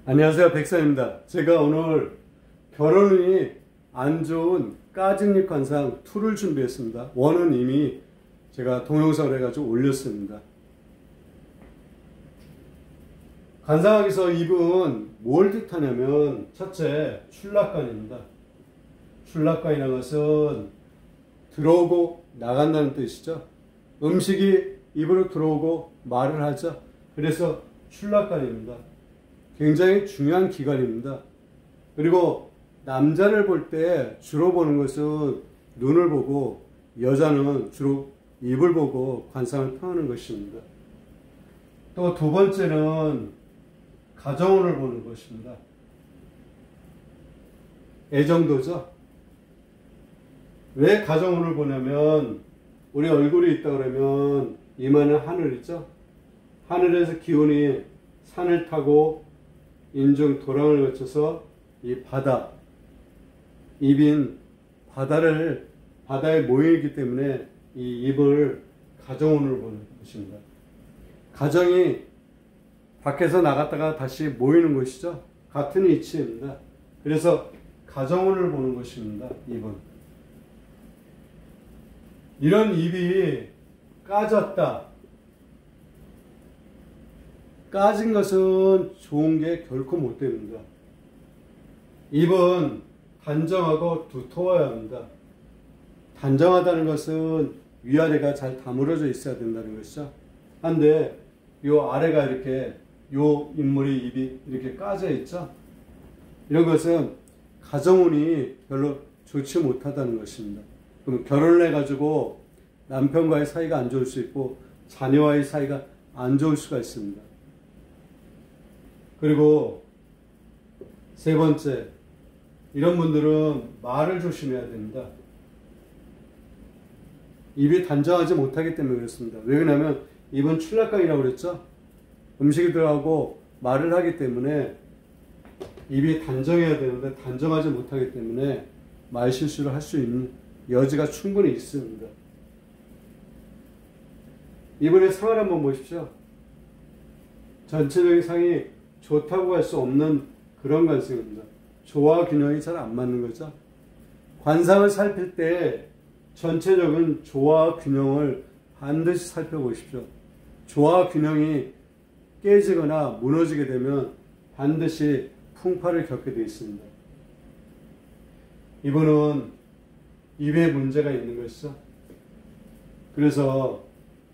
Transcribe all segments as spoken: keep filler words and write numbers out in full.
안녕하세요, 백선입니다. 제가 오늘 결혼운이 안 좋은 까진잎 관상 이를 준비했습니다. 원은 이미 제가 동영상을 해가지고 올렸습니다. 관상학에서 입은 뭘 뜻하냐면 첫째, 출락관입니다. 출락관이라는 것은 들어오고 나간다는 뜻이죠. 음식이 입으로 들어오고 말을 하죠. 그래서 출락관입니다. 굉장히 중요한 기관입니다. 그리고 남자를 볼 때 주로 보는 것은 눈을 보고, 여자는 주로 입을 보고 관상을 평하는 것입니다. 또 두 번째는 가정운을 보는 것입니다. 애정도죠. 왜 가정운을 보냐면, 우리 얼굴이 있다 그러면 이마는 하늘이죠. 하늘에서 기운이 산을 타고 인중 도랑을 거쳐서 이 바다, 입인 바다를, 바다에 모이기 때문에 이 입을 가정운을 보는 것입니다. 가정이 밖에서 나갔다가 다시 모이는 것이죠. 같은 위치입니다. 그래서 가정운을 보는 것입니다. 입은. 이런 입이 까졌다. 까진 것은 좋은 게 결코 못 됩니다. 입은 단정하고 두터워야 합니다. 단정하다는 것은 위아래가 잘 다물어져 있어야 된다는 것이죠. 한데 요 아래가 이렇게, 요 인물의 입이 이렇게 까져 있죠. 이런 것은 가정운이 별로 좋지 못하다는 것입니다. 그럼 결혼을 해가지고 남편과의 사이가 안 좋을 수 있고 자녀와의 사이가 안 좋을 수가 있습니다. 그리고 세 번째, 이런 분들은 말을 조심해야 됩니다. 입이 단정하지 못하기 때문에 그렇습니다. 왜 그러냐면 입은 출락관이라고 그랬죠. 음식이 들어가고 말을 하기 때문에 입이 단정해야 되는데 단정하지 못하기 때문에 말 실수를 할 수 있는 여지가 충분히 있습니다. 이번에 상을 한번 보십시오. 전체적인 상이 좋다고 할 수 없는 그런 관상입니다. 조화 균형이 잘 안 맞는 거죠. 관상을 살필 때 전체적인 조화 균형을 반드시 살펴보십시오. 조화 균형이 깨지거나 무너지게 되면 반드시 풍파를 겪게 되어 있습니다. 이분은 입에 문제가 있는 것이죠. 그래서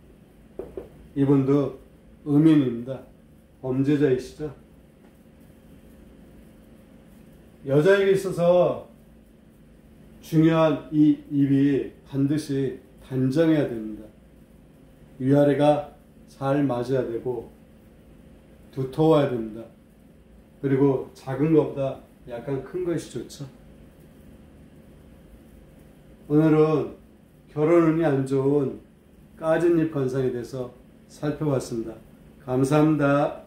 이분도 음인입니다. 범죄자이시죠. 여자에게 있어서 중요한 이 입이 반드시 단정해야 됩니다. 위아래가 잘 맞아야 되고 두터워야 됩니다. 그리고 작은 것보다 약간 큰 것이 좋죠. 오늘은 결혼운이 안 좋은 까진 잎 관상에 대해서 살펴봤습니다. 감사합니다.